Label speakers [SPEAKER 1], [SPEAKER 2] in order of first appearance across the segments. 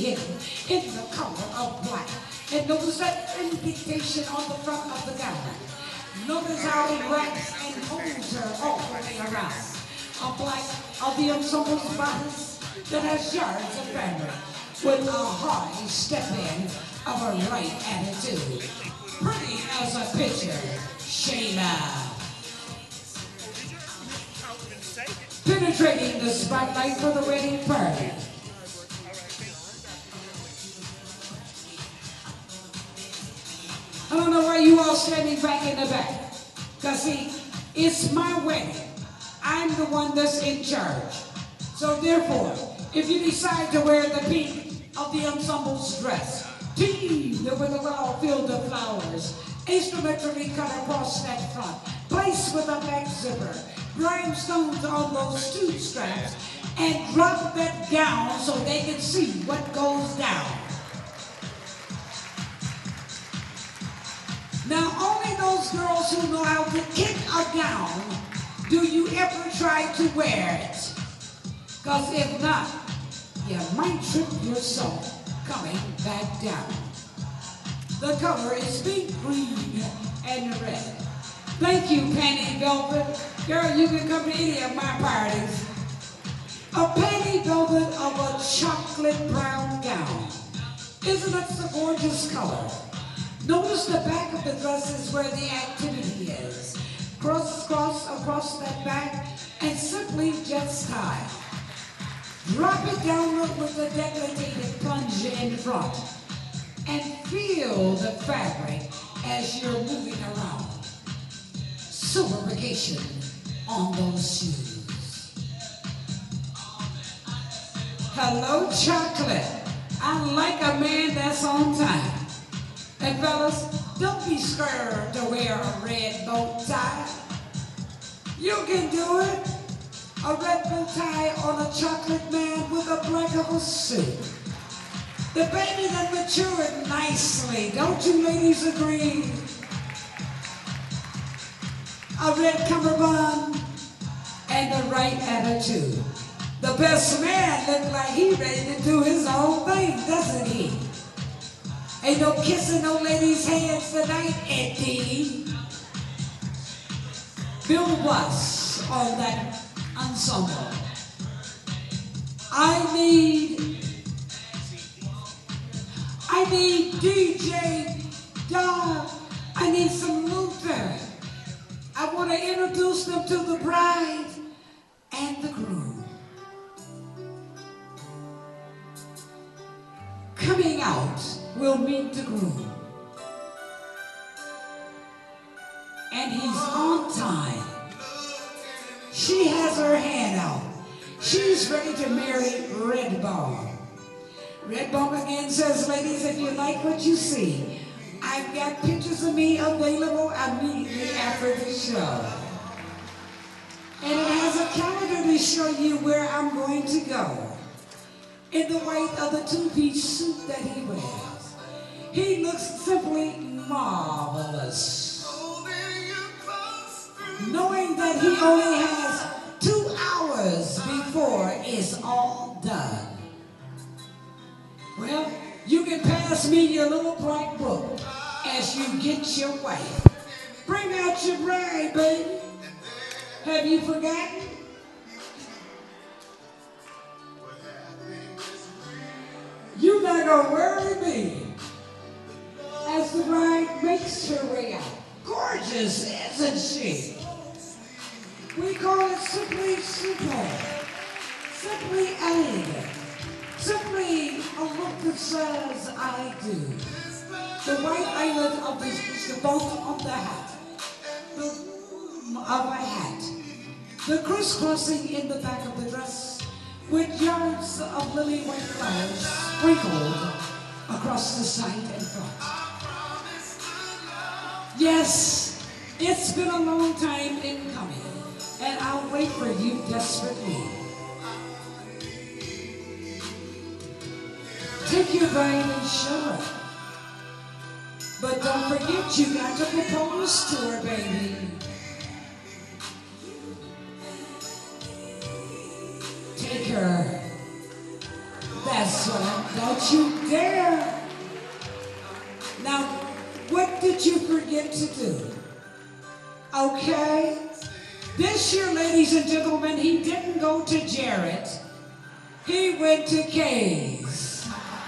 [SPEAKER 1] hidden in the color of black. And notice that indication on the front of the gown. Notice how it wraps and holds her all the way around. A black of the ensemble's bodice that has yards of fabric with a high step in of a right attitude. Pretty as a picture, Shayna. Penetrating the spotlight for the wedding party. I don't know why you all standing back in the back. Because see, it's my wedding. I'm the one that's in charge. So therefore, if you decide to wear the pink of the ensemble's dress, teamed with a well-filled of flowers, instrumentally cut across that front, placed with a back zipper, rhinestones on those two straps, and drop that gown so they can see what goes down. Now, only those girls who know how to kick a gown, do you ever try to wear it? Because if not, you might trip yourself coming back down. The color is pink, green, and red. Thank you, Panty Velvet. Girl, you can come to any of my parties. A panty velvet of a chocolate brown gown. Isn't it a gorgeous color? Notice the back of the dress is where the activity is. Cross across that back and simply just tie. Drop it down with a decorated plunge in front and feel the fabric as you're moving around. Silverification on those shoes. Hello, chocolate. I like a man that's on time. And fellas, don't be scared to wear a red bow tie. You can do it. A red bow tie on a chocolate man with a black of a suit. The baby that matured nicely. Don't you ladies agree? A red cummerbund and the right attitude. The best man looked like he ready to do his own thing, doesn't he? Ain't no kissing no ladies' hands tonight, Eddie. Bill Watts on that ensemble. I need DJ Don. I need some Luther. I want to introduce them to the bride and the groom. Coming out, we'll meet the groom. And he's on time. She has her hand out. She's ready to marry Redbone. Redbone again says, ladies, if you like what you see, I've got pictures of me available immediately after the show. And it has a calendar to show you where I'm going to go. In the white of the two-piece suit that he wears. He looks simply marvelous. Knowing that he only has 2 hours before it's all done. Well, you can pass me your little black book as you get your wife. Bring out your bride, baby. Have you forgotten? You're not gonna worry me as the bride makes her way out. Gorgeous, isn't she? We call it simply simple, simply elegant, simply a look that says I do. The white eyelet of the bolt of the hat, the of a hat, the crisscrossing in the back of the dress, with yards of lily white flowers sprinkled across the side and front. Yes, it's been a long time in coming, and I'll wait for you desperately. Take your bride and show her. But don't forget, you got to propose to her, baby. Take her. That's That's what don't you dare. Now, what did you forget to do? Okay? This year, ladies and gentlemen, he didn't go to Jarrett. He went to Kay's.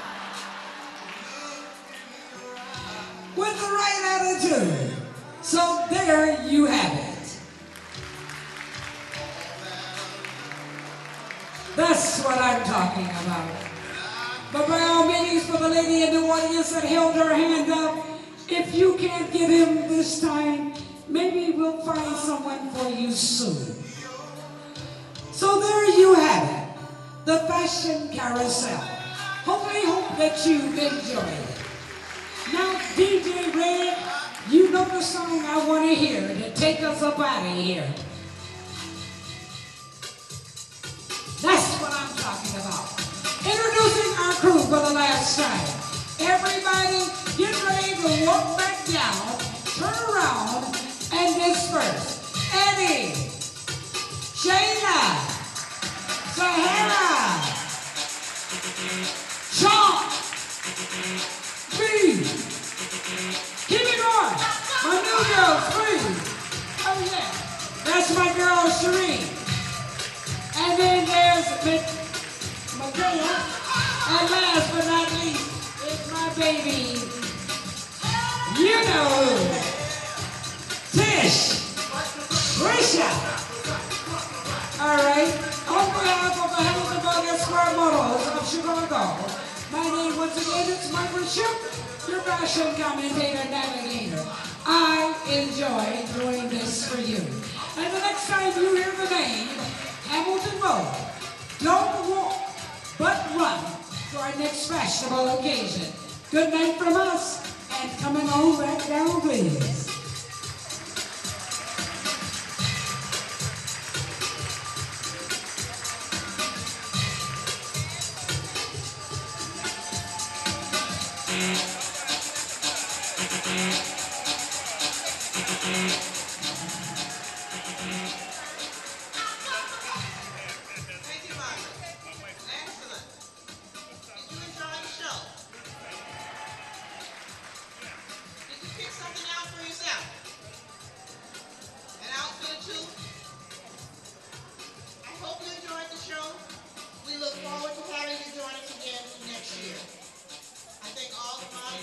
[SPEAKER 1] With the right attitude. So there you have it. That's what I'm talking about. But by all means, for the lady in the audience that held her hand up, if you can't get him this time, maybe we'll find someone for you soon. So there you have it, the fashion carousel. Hopefully, hope that you enjoy it. Now, DJ Red, you know the song I want to hear to take us up out of here. That's what I'm talking about. Introducing our crew for the last time. Everybody get ready to walk back down, turn around, and disperse. Eddie, Shayla, Sahara, Sean, B. Keep it going. My new girl, Free. Oh yeah. That's my girl, Sheree. And then there's Makaya. And last but not least, it's my baby. You know who. Tish. Trisha. All right. On behalf of the Hamilton Bogus Square Models of Chicago, my name once again is Michael Ship, your fashion commentator navigator. I enjoy doing this for you. And the next time you hear the name Hamilton Road, don't walk, but run to our next fashionable occasion. Good night from us, and coming on back down, please.
[SPEAKER 2] We look forward to having you join us again next year. I think all the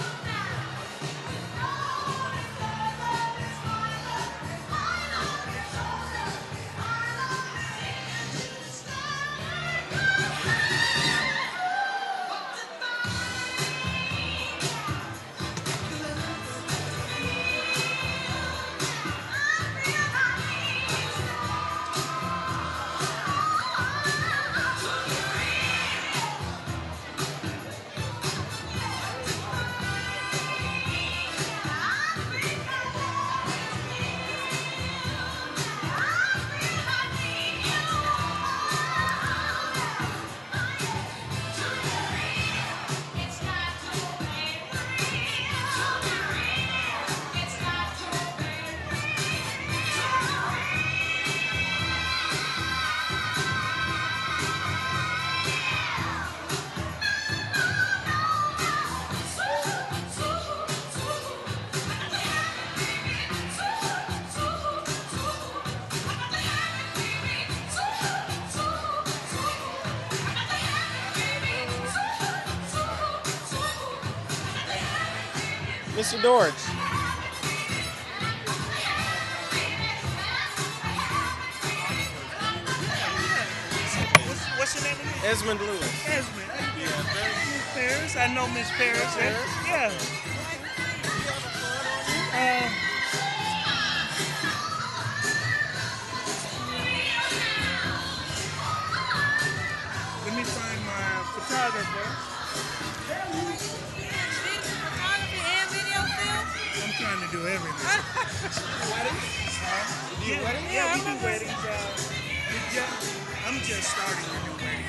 [SPEAKER 2] Mr. Dorch.
[SPEAKER 3] What's your name again?
[SPEAKER 2] Esmond Lewis.
[SPEAKER 3] Esmond. Miss Paris. I know Miss Paris. Yeah. Let me find my photographer.
[SPEAKER 4] Photography and video film?
[SPEAKER 3] I'm trying to do everything.
[SPEAKER 2] Weddings?
[SPEAKER 3] Yeah, we do weddings. I'm just starting to do weddings.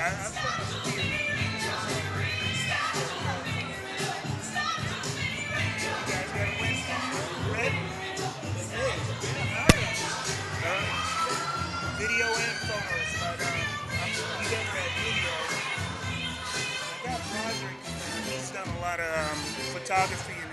[SPEAKER 3] Video and photos, but we get that video. I got Roderick, he's done a lot of photography and